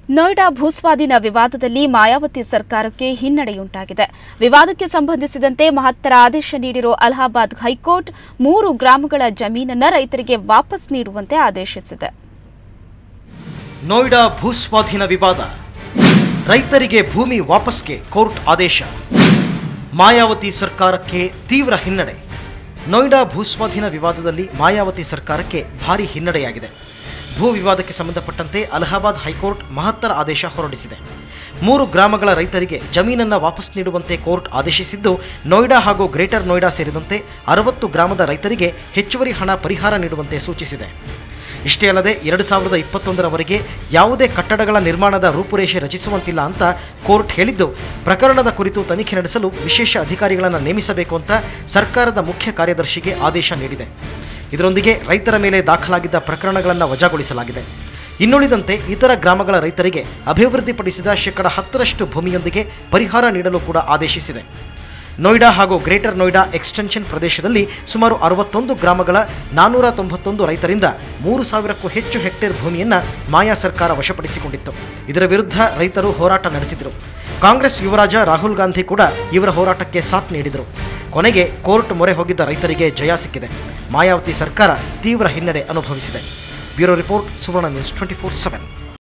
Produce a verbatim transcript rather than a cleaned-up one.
ನೋಯ್ಡಾ ಭೂಸ್ವಾಧೀನ ವಿವಾದದಲ್ಲಿ ಮಾಯಾವತಿ ಸರ್ಕಾರಕ್ಕೆ ಹಿನ್ನಡೆಯುಂಟಾಗಿದೆ. ವಿವಾದಕ್ಕೆ ಸಂಬಂಧಿಸಿದಂತೆ ಮಹತ್ತರ ಆದೇಶ ನೀಡಿರುವ ಅಲಹಾಬಾದ್ ಹೈಕೋರ್ಟ್ ಮೂರು ಗ್ರಾಮಗಳ ಜಮೀನನ್ನು ರೈತರಿಗೆ ವಾಪಸ್ ನೀಡುವಂತೆ ಆದೇಶಿಸಿದೆ. ನೋಯ್ಡಾ ಭೂಸ್ವಾಧೀನ ವಿವಾದ, ರೈತರಿಗೆ ಭೂಮಿ ವಾಪಸ್ಗೆ ಕೋರ್ಟ್ ಆದೇಶ. ಮಾಯಾವತಿ ಸರ್ಕಾರಕ್ಕೆ ತೀವ್ರ ಹಿನ್ನಡೆ. ನೋಯ್ಡಾ ಭೂಸ್ವಾಧೀನ ವಿವಾದದಲ್ಲಿ ಮಾಯಾವತಿ ಸರ್ಕಾರಕ್ಕೆ ಭಾರೀ ಹಿನ್ನಡೆಯಾಗಿದೆ. ಭೂ ವಿವಾದಕ್ಕೆ ಸಂಬಂಧಪಟ್ಟಂತೆ ಅಲಹಾಬಾದ್ ಹೈಕೋರ್ಟ್ ಮಹತ್ತರ ಆದೇಶ ಹೊರಡಿಸಿದೆ. ಮೂರು ಗ್ರಾಮಗಳ ರೈತರಿಗೆ ಜಮೀನನ್ನು ವಾಪಸ್ ನೀಡುವಂತೆ ಕೋರ್ಟ್ ಆದೇಶಿಸಿದ್ದು, ನೋಯ್ಡಾ ಹಾಗೂ ಗ್ರೇಟರ್ ನೋಯ್ಡಾ ಸೇರಿದಂತೆ ಅರವತ್ತು ಗ್ರಾಮದ ರೈತರಿಗೆ ಹೆಚ್ಚುವರಿ ಹಣ ಪರಿಹಾರ ನೀಡುವಂತೆ ಸೂಚಿಸಿದೆ. ಇಷ್ಟೇ ಅಲ್ಲದೆ ಎರಡು ಸಾವಿರದ ಇಪ್ಪತ್ತೊಂದರವರೆಗೆ ಯಾವುದೇ ಕಟ್ಟಡಗಳ ನಿರ್ಮಾಣದ ರೂಪುರೇಷೆ ರಚಿಸುವಂತಿಲ್ಲ ಅಂತ ಕೋರ್ಟ್ ಹೇಳಿದ್ದು, ಪ್ರಕರಣದ ಕುರಿತು ತನಿಖೆ ನಡೆಸಲು ವಿಶೇಷ ಅಧಿಕಾರಿಗಳನ್ನು ನೇಮಿಸಬೇಕು ಅಂತ ಸರ್ಕಾರದ ಮುಖ್ಯ ಕಾರ್ಯದರ್ಶಿಗೆ ಆದೇಶ ನೀಡಿದೆ. ಇದರೊಂದಿಗೆ ರೈತರ ಮೇಲೆ ದಾಖಲಾಗಿದ್ದ ಪ್ರಕರಣಗಳನ್ನು ವಜಾಗೊಳಿಸಲಾಗಿದೆ. ಇನ್ನುಳಿದಂತೆ ಇತರ ಗ್ರಾಮಗಳ ರೈತರಿಗೆ ಅಭಿವೃದ್ಧಿಪಡಿಸಿದ ಶೇಕಡ ಹತ್ತರಷ್ಟು ಭೂಮಿಯೊಂದಿಗೆ ಪರಿಹಾರ ನೀಡಲು ಕೂಡ ಆದೇಶಿಸಿದೆ. ನೋಯ್ಡಾ ಹಾಗೂ ಗ್ರೇಟರ್ ನೋಯ್ಡಾ ಎಕ್ಸ್ಟೆನ್ಷನ್ ಪ್ರದೇಶದಲ್ಲಿ ಸುಮಾರು ಅರವತ್ತೊಂದು ಗ್ರಾಮಗಳ ನಾನ್ನೂರ ತೊಂಬತ್ತೊಂದು ರೈತರಿಂದ ಮೂರು ಸಾವಿರಕ್ಕೂ ಹೆಚ್ಚು ಹೆಕ್ಟೇರ್ ಭೂಮಿಯನ್ನು ಮಾಯಾ ಸರ್ಕಾರ ವಶಪಡಿಸಿಕೊಂಡಿತ್ತು. ಇದರ ವಿರುದ್ಧ ರೈತರು ಹೋರಾಟ ನಡೆಸಿದರು. ಕಾಂಗ್ರೆಸ್ ಯುವರಾಜ ರಾಹುಲ್ ಗಾಂಧಿ ಕೂಡ ಇವರ ಹೋರಾಟಕ್ಕೆ ಸಾಥ್ ನೀಡಿದರು. ಕೊನೆಗೆ ಕೋರ್ಟ್ ಮೊರೆ ಹೋಗಿದ್ದ ರೈತರಿಗೆ ಜಯ ಸಿಕ್ಕಿದೆ. ಮಾಯಾವತಿ ಸರ್ಕಾರ ತೀವ್ರ ಹಿನ್ನಡೆ ಅನುಭವಿಸಿದೆ. Bureau report, Suvarna news twenty four seven.